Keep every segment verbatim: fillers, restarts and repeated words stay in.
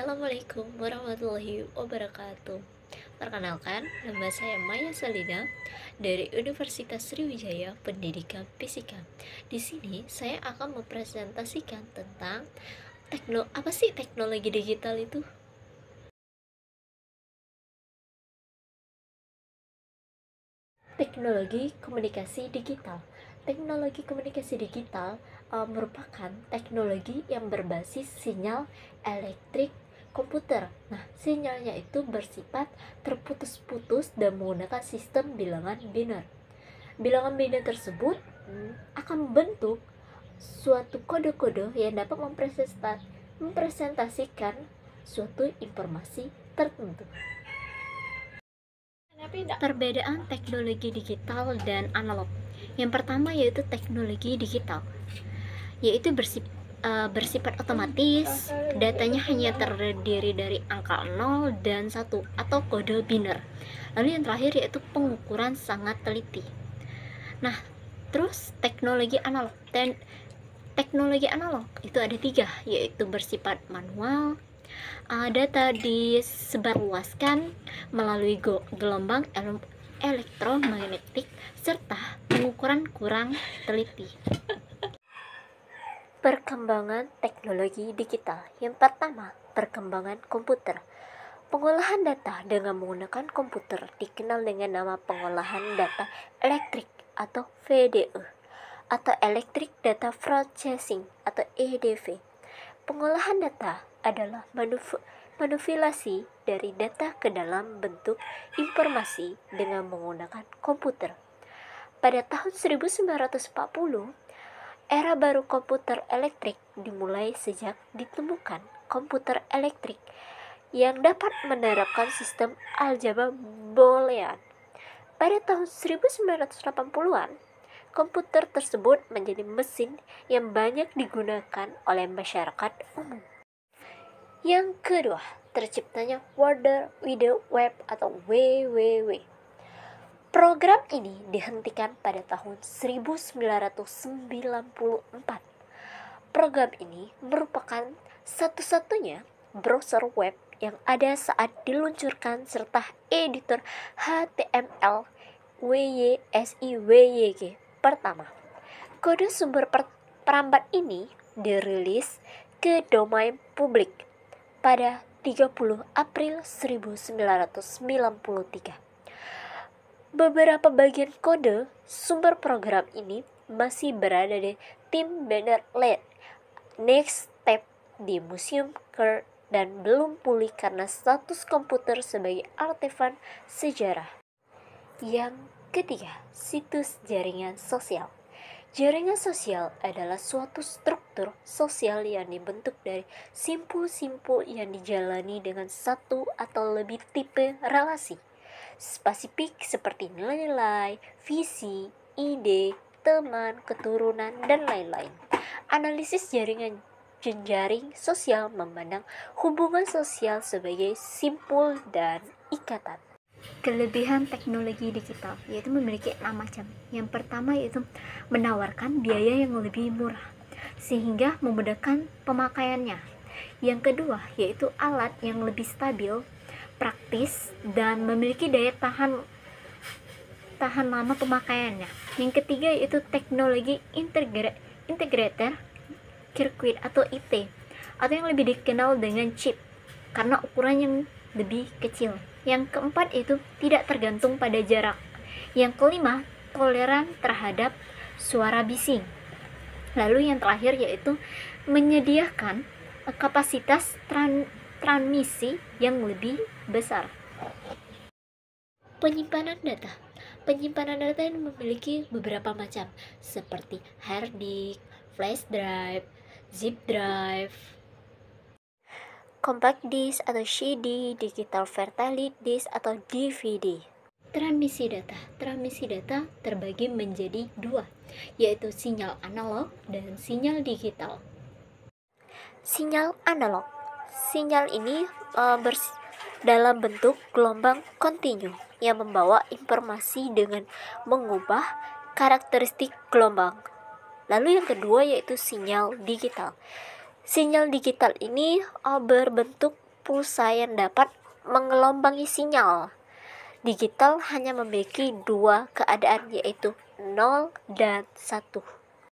Assalamualaikum warahmatullahi wabarakatuh. Perkenalkan, nama saya Maya Salida dari Universitas Sriwijaya Pendidikan Fisika. Di sini saya akan mempresentasikan tentang tekno apa sih teknologi digital itu? Teknologi komunikasi digital. Teknologi komunikasi digital uh, merupakan teknologi yang berbasis sinyal elektrik komputer. Nah, sinyalnya itu bersifat terputus-putus dan menggunakan sistem bilangan biner. Bilangan biner tersebut hmm, akan membentuk suatu kode-kode yang dapat mempresentasikan suatu informasi tertentu. Perbedaan teknologi digital dan analog. Yang pertama yaitu teknologi digital, yaitu bersifat, uh, bersifat otomatis, datanya hanya terdiri dari angka nol dan satu atau kode biner. Lalu yang terakhir yaitu pengukuran sangat teliti. Nah, terus teknologi analog. Dan teknologi analog itu ada tiga, yaitu bersifat manual, Uh, data disebarluaskan melalui gelombang elektromagnetik serta pengukuran kurang teliti. Perkembangan teknologi digital. Yang pertama, perkembangan komputer. Pengolahan data dengan menggunakan komputer dikenal dengan nama pengolahan data elektrik atau V D E atau Electric Data Processing atau E D V. Pengolahan data adalah manipulasi dari data ke dalam bentuk informasi dengan menggunakan komputer. Pada tahun seribu sembilan ratus empat puluh, era baru komputer elektrik dimulai sejak ditemukan komputer elektrik yang dapat menerapkan sistem aljabar boolean. Pada tahun seribu sembilan ratus delapan puluhan, komputer tersebut menjadi mesin yang banyak digunakan oleh masyarakat umum. Yang kedua, terciptanya World Wide Web atau W W W. Program ini dihentikan pada tahun seribu sembilan ratus sembilan puluh empat. Program ini merupakan satu-satunya browser web yang ada saat diluncurkan serta editor H T M L W Y S I W Y G pertama. Kode sumber per- perambat ini dirilis ke domain publik pada tiga puluh April seribu sembilan ratus sembilan puluh tiga. Beberapa bagian kode sumber program ini masih berada di tim Bernard-Lee Next Step di Museum Kern dan belum pulih karena status komputer sebagai artefak sejarah. Yang ketiga, situs jaringan sosial. Jaringan sosial adalah suatu struktur sosial yang dibentuk dari simpul-simpul yang dijalani dengan satu atau lebih tipe relasi spesifik seperti nilai-nilai, visi, ide, teman, keturunan, dan lain-lain. Analisis jaringan jejaring sosial memandang hubungan sosial sebagai simpul dan ikatan. Kelebihan teknologi digital yaitu memiliki enam macam. Yang pertama yaitu menawarkan biaya yang lebih murah sehingga memudahkan pemakaiannya. Yang kedua yaitu alat yang lebih stabil, praktis, dan memiliki daya tahan tahan lama pemakaiannya. Yang ketiga yaitu teknologi integra- integrator circuit atau I T atau yang lebih dikenal dengan chip karena ukuran yang lebih kecil. Yang keempat itu tidak tergantung pada jarak. Yang kelima, toleran terhadap suara bising. Lalu yang terakhir yaitu menyediakan kapasitas tran- transmisi yang lebih besar. Penyimpanan data. Penyimpanan data ini memiliki beberapa macam seperti hard disk, flash drive, zip drive, compact disk atau C D, digital versatility disk atau D V D. Transmisi data. Transmisi data terbagi menjadi dua, yaitu sinyal analog dan sinyal digital. Sinyal analog. Sinyal ini uh, bers- dalam bentuk gelombang kontinu yang membawa informasi dengan mengubah karakteristik gelombang. Lalu yang kedua yaitu sinyal digital. Sinyal digital ini uh, berbentuk pulsa yang dapat mengelombangi sinyal. Digital hanya memiliki dua keadaan, yaitu nol dan satu.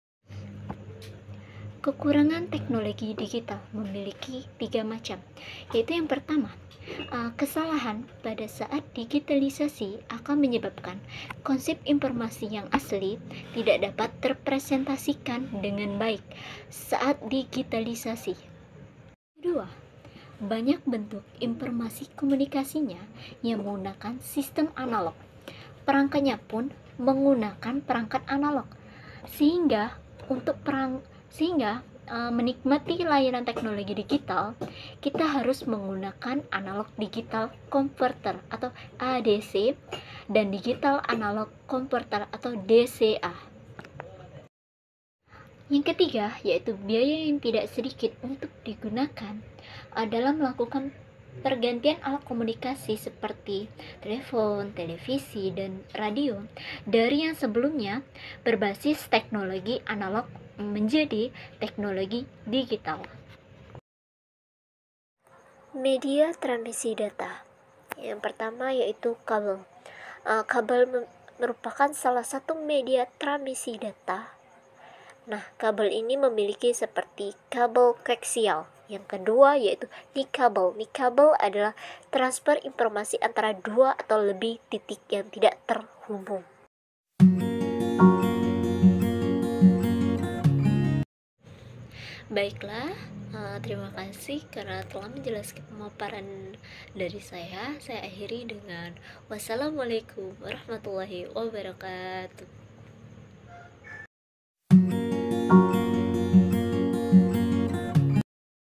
Kekurangan teknologi digital memiliki tiga macam, yaitu yang pertama, uh, kesalahan pada saat digitalisasi akan menyebabkan konsep informasi yang asli tidak dapat terpresentasikan dengan baik saat digitalisasi. Kedua, banyak bentuk informasi komunikasinya yang menggunakan sistem analog. Perangkatnya pun menggunakan perangkat analog, sehingga untuk perang sehingga uh, menikmati layanan teknologi digital, kita harus menggunakan analog digital converter atau A D C dan digital analog converter atau D C A. Yang ketiga, yaitu biaya yang tidak sedikit untuk digunakan adalah melakukan pergantian alat komunikasi seperti telepon, televisi, dan radio dari yang sebelumnya berbasis teknologi analog menjadi teknologi digital. Media transmisi data. Yang pertama yaitu kabel. Uh, kabel merupakan salah satu media transmisi data. Nah, kabel ini memiliki seperti kabel koaksial. Yang kedua yaitu nikabel. Nikabel adalah transfer informasi antara dua atau lebih titik yang tidak terhubung. Baiklah, uh, terima kasih karena telah menjelaskan pemaparan dari saya. Saya akhiri dengan wassalamualaikum warahmatullahi wabarakatuh.